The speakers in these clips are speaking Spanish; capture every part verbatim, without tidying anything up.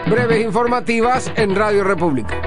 breves informativas en Radio República.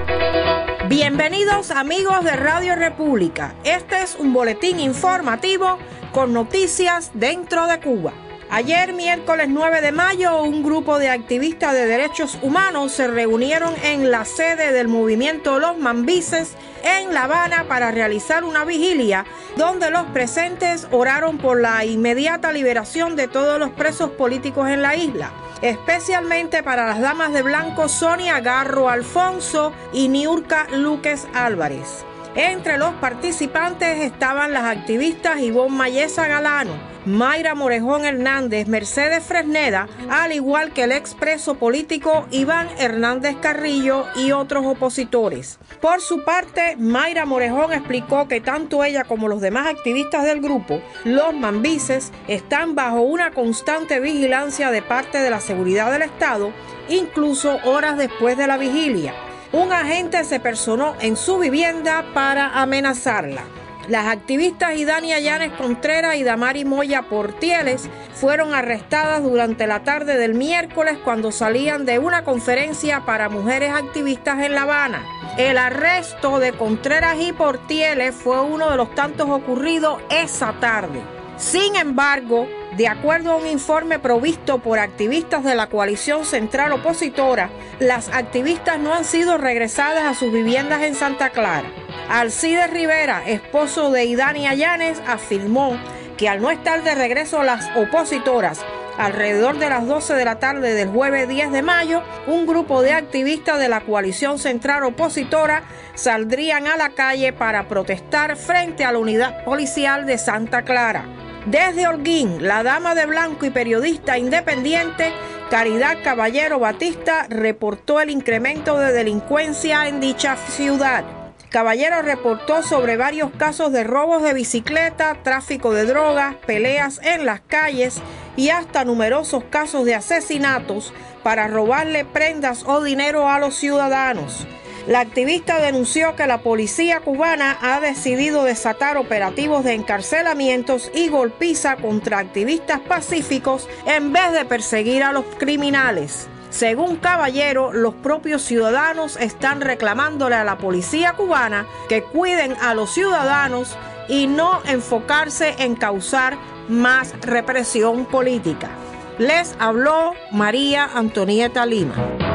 Bienvenidos amigos de Radio República. Este es un boletín informativo con noticias dentro de Cuba. Ayer, miércoles nueve de mayo, un grupo de activistas de derechos humanos se reunieron en la sede del movimiento Los Mambises en La Habana para realizar una vigilia donde los presentes oraron por la inmediata liberación de todos los presos políticos en la isla, especialmente para las damas de blanco Sonia Garro Alfonso y Niurka Lúquez Álvarez. Entre los participantes estaban las activistas Ivonne Mayesa Galano, Mayra Morejón Hernández, Mercedes Fresneda, al igual que el expreso político Iván Hernández Carrillo y otros opositores. Por su parte, Mayra Morejón explicó que tanto ella como los demás activistas del grupo, los Mambises, están bajo una constante vigilancia de parte de la seguridad del Estado, incluso horas después de la vigilia. Un agente se personó en su vivienda para amenazarla. Las activistas Idania Llanes Contreras y Damari Moya Portieles fueron arrestadas durante la tarde del miércoles cuando salían de una conferencia para mujeres activistas en La Habana. El arresto de Contreras y Portieles fue uno de los tantos ocurridos esa tarde. Sin embargo, de acuerdo a un informe provisto por activistas de la coalición central opositora, las activistas no han sido regresadas a sus viviendas en Santa Clara. Alcides Rivera, esposo de Idania Llanes, afirmó que al no estar de regreso las opositoras, alrededor de las doce de la tarde del jueves diez de mayo, un grupo de activistas de la coalición central opositora saldrían a la calle para protestar frente a la unidad policial de Santa Clara. Desde Holguín, la dama de blanco y periodista independiente Caridad Caballero Batista reportó el incremento de delincuencia en dicha ciudad. Caballero reportó sobre varios casos de robos de bicicleta, tráfico de drogas, peleas en las calles y hasta numerosos casos de asesinatos para robarle prendas o dinero a los ciudadanos. La activista denunció que la policía cubana ha decidido desatar operativos de encarcelamientos y golpiza contra activistas pacíficos en vez de perseguir a los criminales. Según Caballero, los propios ciudadanos están reclamándole a la policía cubana que cuiden a los ciudadanos y no enfocarse en causar más represión política. Les habló María Antonieta Lima.